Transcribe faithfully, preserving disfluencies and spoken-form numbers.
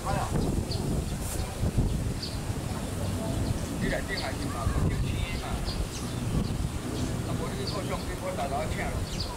你内顶还是嘛，九千的嘛，啊无你去靠上去，我豆豆请。